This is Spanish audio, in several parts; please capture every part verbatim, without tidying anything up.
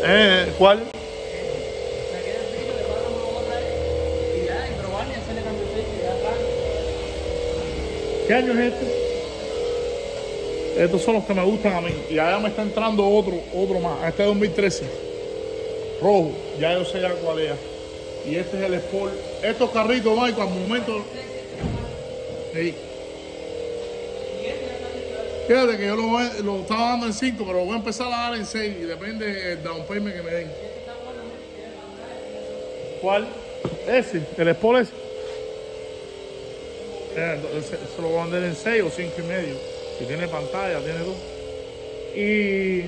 Eh, ¿Cuál? ¿Qué año es este? Estos son los que me gustan a mí. Y allá me está entrando otro, otro más. Este es dos mil trece. Rojo. Ya yo sé ya cuál es. Y este es el Sport. Estos carritos, Michael, al momento. Sí. Fíjate que yo lo, voy, lo estaba dando en cinco, pero lo voy a empezar a dar en seis. Y depende del down payment que me den. ¿Cuál? Ese, el Sport ese. Eh, se, se lo voy a vender en seis o cinco y medio. Si tiene pantalla, tiene todo. Y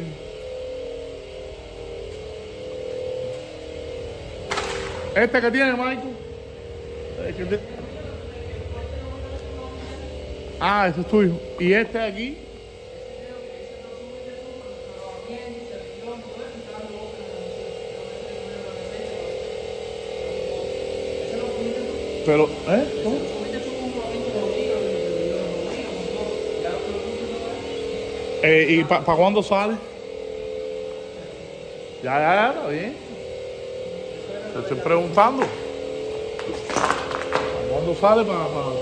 este que tiene, Michael. Este te... Ah, este es tuyo. Y este de aquí. Pero, ¿eh? ¿Cómo? Eh, ¿Y para pa cuándo sale? Ya, ya, ya, está bien. Te estoy preguntando. ¿Para cuándo sale? Para, para, para...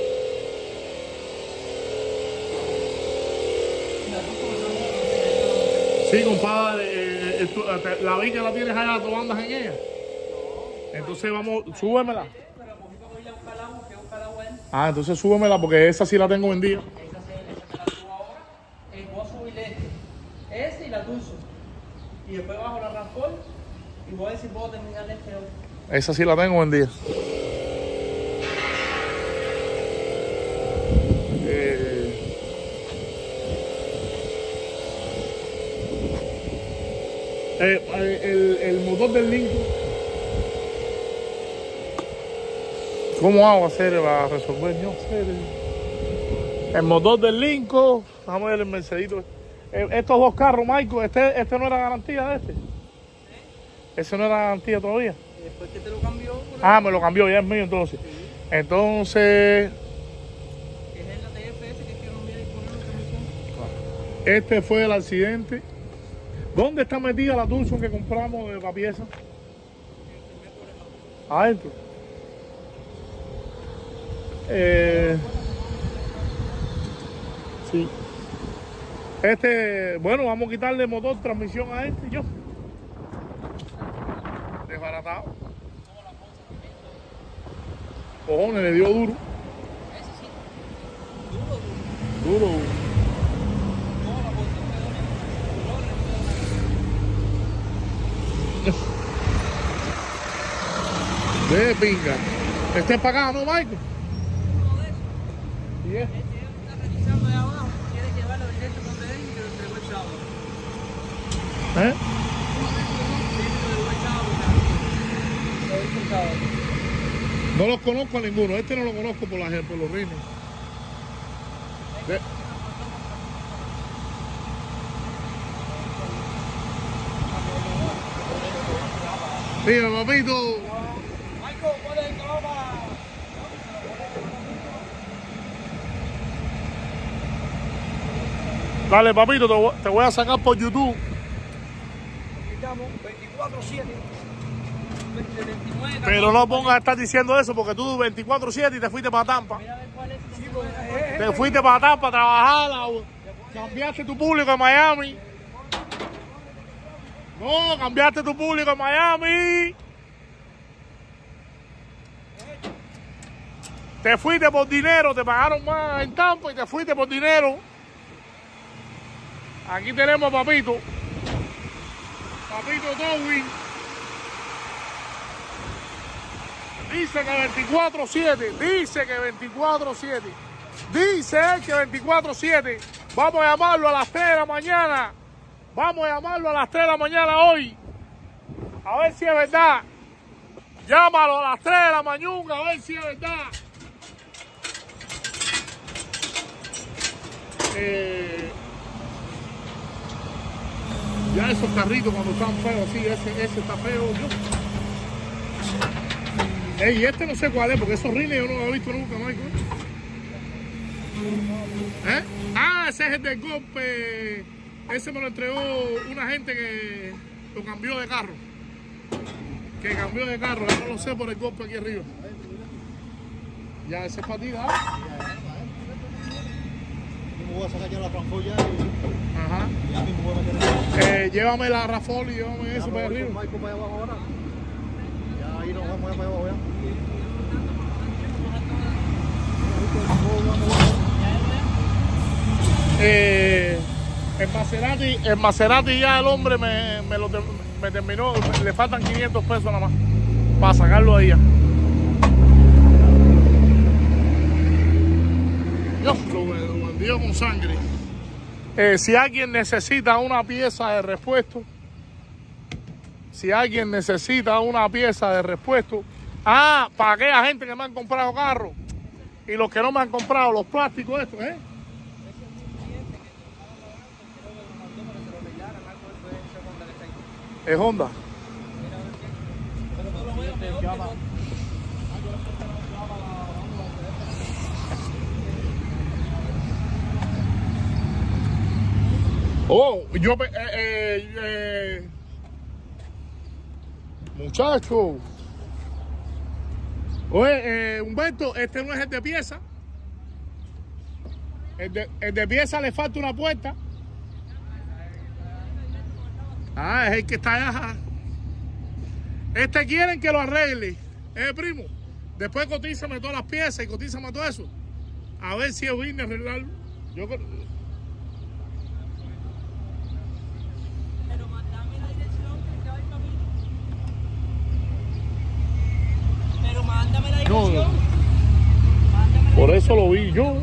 Sí, compadre. Eh, eh, tú, eh, la vi que la tienes allá, tú andas en ella. Entonces vamos, súbemela. Ah, entonces súbemela porque esa sí la tengo vendida. Ese y la Tucson. Y después bajo la Rampol y voy a ver si puedo terminar este otro. Esa sí la tengo vendida. Eh, eh, el, el motor del Lincoln. ¿Cómo hago a hacer para resolver? No sé. El motor del Lincoln. Vamos a ver el Mercedito. Estos dos carros, Michael, este, este no era garantía de este. ¿Eh? Ese no era garantía todavía. ¿Y después que te lo cambió? Ah, me lo cambió, ya es mío entonces. Sí. Entonces. Es el T F S que quiero cambiar y poner en transmisión. Este fue el accidente. ¿Dónde está metida la Tucson que compramos de la pieza? Adentro. Eh, sí. Este, bueno, vamos a quitarle motor, transmisión a este y yo. Desbaratado. Cojones, le dio duro. Ese sí. Duro, duro. Duro. De pinga. Este es para acá, ¿no, Michael? Uno de esos. ¿Y este? Este está revisando de abajo. Quiere llevarlo directo con él y que lo entregó el sábado. ¿Eh? Uno de esos tiene lo del sábado. Lo hizo el sábado. No los conozco a ninguno. Este no lo conozco por, la, por los rines. De... Dime, papito. Michael, ¿cuál es el color para...? Dale, papito, te voy, te voy a sacar por YouTube. Quitamos veinticuatro siete. veintinueve, Pero no pongas a estar diciendo eso porque tú veinticuatro siete y te fuiste para Tampa. Mira a ver cuál es. Sí, Te fuiste para Tampa a trabajar, cambiaste tu público en Miami. No, cambiaste tu público en Miami. Te fuiste por dinero, te pagaron más en Tampa y te fuiste por dinero. Aquí tenemos a Papito. Papito Toby. Dice que veinticuatro siete. Dice que veinticuatro siete. Dice él que veinticuatro siete. Vamos a llamarlo a las tres de la mañana. Vamos a llamarlo a las tres de la mañana hoy. A ver si es verdad. Llámalo a las tres de la mañana a ver si es verdad. Eh, ya esos carritos cuando están feos así, ese, ese está feo. ¿No? Ey, este no sé cuál es, porque esos rines yo no los he visto nunca, Michael. ¿Eh? Ah, ese es el del golpe. Ese me lo entregó una gente que... lo cambió de carro. Que cambió de carro, ya no lo sé por el golpe aquí arriba. Ya ese es para ti, ¿ah? Me voy a sacar ya la franfolla y... Ajá. Ya mismo voy a meter... Eh, llévame la Rafol y llévame eso para arriba. Michael para allá abajo ahora. Ya ahí nos vamos para allá abajo ya. Eh, el Maserati, el Maserati ya el hombre me, me lo me terminó, le faltan quinientos pesos nada más para sacarlo de allá. Dios, lo, lo vendió con sangre. Eh, si alguien necesita una pieza de repuesto, si alguien necesita una pieza de repuesto, ah, para aquella gente que me han comprado carros y los que no me han comprado los plásticos estos, ¿eh? Es Honda. Oh, yo, eh, eh, eh, muchacho. Oye, eh, Humberto, este no es el de pieza. El de, el de pieza le falta una puerta. Ah, es el que está allá. Este quieren que lo arregle. Eh, primo. Después cotízame todas las piezas y cotízame todo eso. A ver si yo vine a arreglarlo. Yo creo. Pero mándame la dirección que va el camino. Pero mándame la dirección. No. Mándame la Por eso lo vi yo.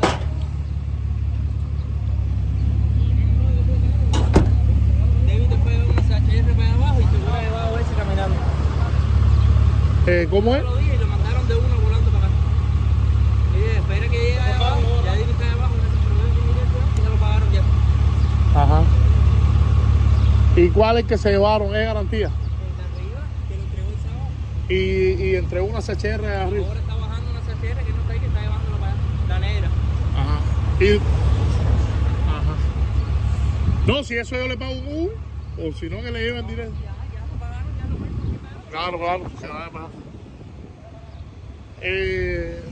Eh, ¿Cómo es? Lo dije y lo mandaron de uno volando para acá. Y dije, espera que llegue ahí abajo. Ya dije que ahí abajo, ya lo pagaron ya. Ajá. ¿Y cuál es que se llevaron? ¿Es garantía? El de arriba, que lo entregó el sábado. Y, y entregó una C H R de arriba. Ahora está bajando una C H R que no está ahí, que está llevándolo para allá. La negra. Ajá. Y... Ajá. No, si eso yo le pago un Uber, o si no que le lleven directo. Ya, ya lo pagaron, ya lo ven. Claro, claro, se va a pagar. Eh...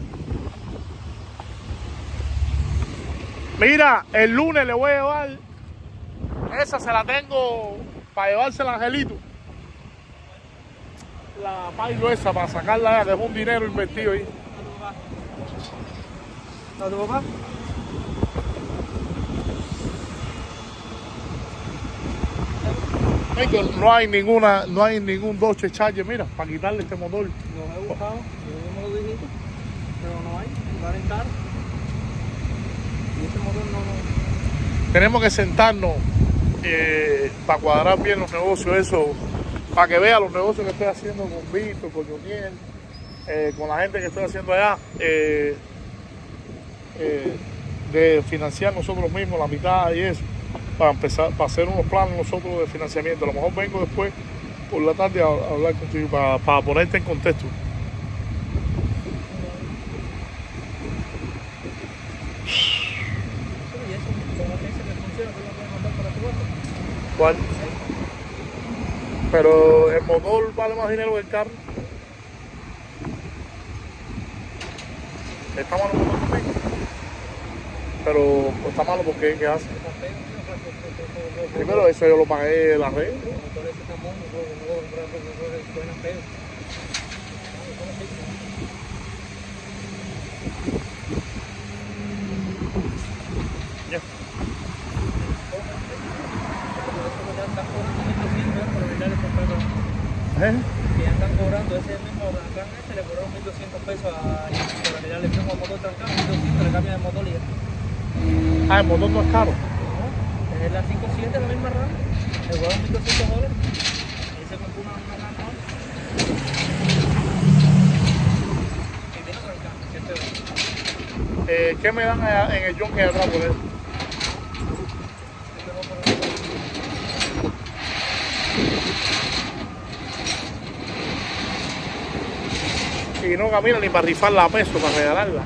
Mira, el lunes le voy a llevar, esa se la tengo para llevársela a Angelito. La pailo esa para sacarla, que es un dinero invertido ahí. ¿A tu papá? Es que no hay ninguna, no hay ningún Dodge Charger, mira, para quitarle este motor. Lo he buscado, yo mismo lo dijiste, pero no hay, va a rentar. Y ese motor no, no. Tenemos que sentarnos eh, para cuadrar bien los negocios, eso, para que vea los negocios que estoy haciendo con Víctor, con Joniel, eh, con la gente que estoy haciendo allá, eh, eh, de financiar nosotros mismos la mitad y eso, para empezar, para hacer unos planes nosotros de financiamiento. A lo mejor vengo después por la tarde a, a hablar contigo para, para ponerte en contexto. ¿Cuál? Pero el motor vale más dinero que el carro. Está malo el motor también. Pero pues, está malo porque ¿qué hace? Primero eso yo lo pagué la red. Ya. ¿Eh? Que ya están cobrando ese mismo Trancán, ese le cobraron mil doscientos pesos a, por arreglar el mismo motor Trancán, mil doscientos le cambian el motor y ya. Ah, el motor no es caro. No, es la cinco siete, la misma RAM, le cobraron mil doscientos dólares y se compró una, una RAM ahora. Que tiene Trancán, siete dólares. Eh, ¿Qué me dan allá en el John que hay atrás por eso? Y no camina ni para rifarla a peso, para regalarla.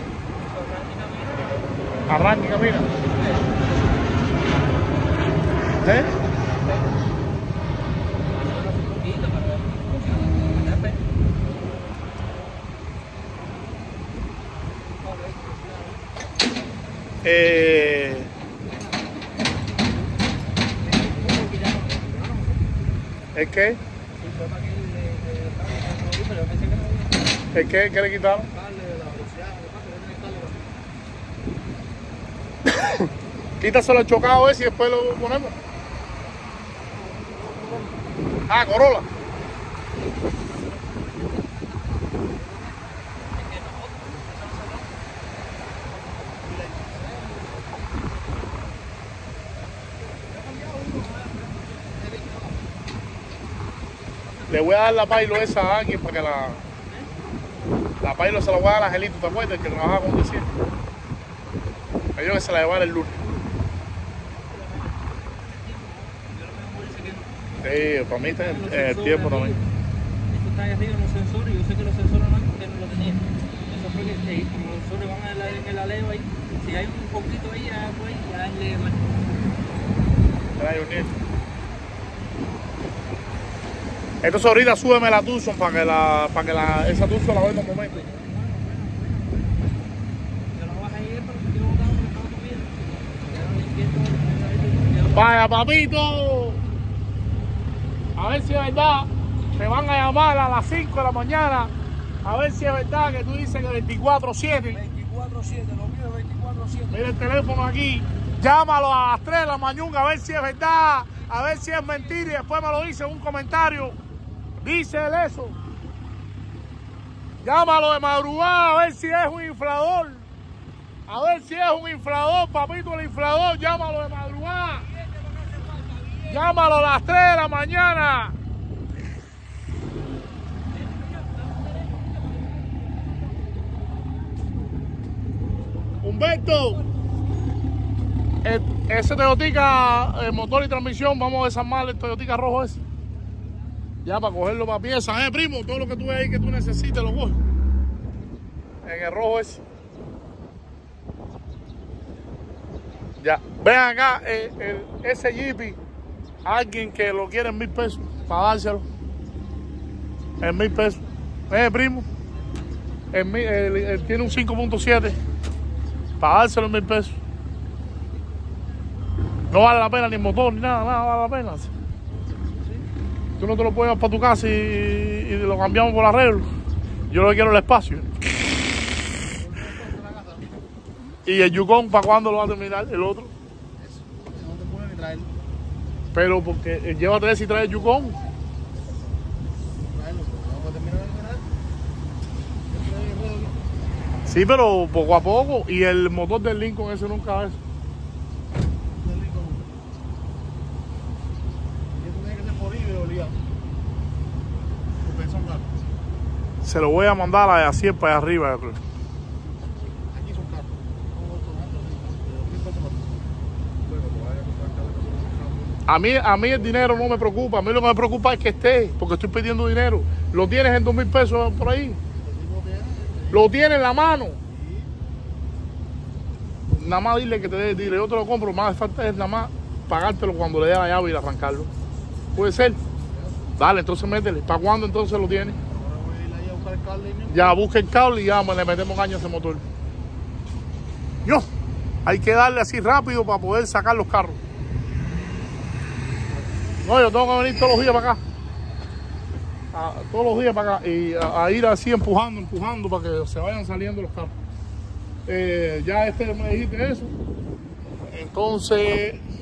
Arranca y camina. ¿Eh? Eh, ¿El qué? ¿El qué? ¿Qué le quitaron? Quítaselo al chocado ese y después lo ponemos. Ah, Corolla. Le voy a dar la pailo esa a alguien para que la... La pailo se la voy a dar a Angelito, ¿te acuerdas? El que trabajaba con decir. Me dijo que se la llevara el lunes. Sí, para mí está en el, el tiempo también. Esto está ahí arriba en los sensores, yo sé que los sensores no, porque no lo tenían. Eso fue que eh, como los sensores van en, la, en el aleo ahí, si hay un poquito ahí, ya, pues, ya le más. Entonces ahorita súbeme la Tucson para que la, para que la, esa Tucson la vea en un momento. Vaya, papito. A ver si es verdad. Te van a llamar a las cinco de la mañana. A ver si es verdad que tú dices que veinticuatro siete. veinticuatro siete, lo mío es veinticuatro siete. Mira el teléfono aquí. Llámalo a las tres de la mañana a ver si es verdad. A ver si es mentira y después me lo dice en un comentario. Dice él eso. Llámalo de madrugada a ver si es un inflador. A ver si es un inflador, papito, el inflador. Llámalo de madrugada. Llámalo a las tres de la mañana. Humberto, el, ese Toyotica, el motor y transmisión, vamos a desarmar el Toyotica rojo ese. Ya para cogerlo para piezas, eh, primo, todo lo que tú ves ahí que tú necesites lo coges. En el rojo ese. Ya, vean acá, eh, el, ese Jeepy, alguien que lo quiere en mil pesos, para dárselo. En mil pesos. Eh, primo, en mil, él, él tiene un cinco punto siete, para dárselo en mil pesos. No vale la pena ni el motor, ni nada, nada vale la pena. Tú no te lo puedes llevar para tu casa y, y lo cambiamos por arreglo. Yo lo que quiero es el espacio. ¿Y el Yukon para cuándo lo va a terminar el otro? Eso, no te pueden ni traer. Pero porque lleva tres y trae el Yukon. Traerlo, no puede terminar de terminar. Sí, pero poco a poco. Y el motor del Lincoln ese nunca es. Se lo voy a mandar a así para allá arriba, yo creo. Aquí son carros. A mí, a mí el dinero no me preocupa. A mí lo que me preocupa es que esté, porque estoy pidiendo dinero. ¿Lo tienes en dos mil pesos por ahí? ¿Lo tienes en la mano? Nada más dile que te dé, dile, yo te lo compro. Más falta es nada más pagártelo cuando le dé la llave y arrancarlo. ¿Puede ser? Dale, entonces métele. ¿Para cuándo entonces lo tienes? Ya busca el cable y ya le metemos caña a ese motor. Yo, hay que darle así rápido para poder sacar los carros. No, yo tengo que venir todos los días para acá. A, todos los días para acá. Y a, a ir así empujando, empujando para que se vayan saliendo los carros. Eh, ya este me dijiste eso. Entonces...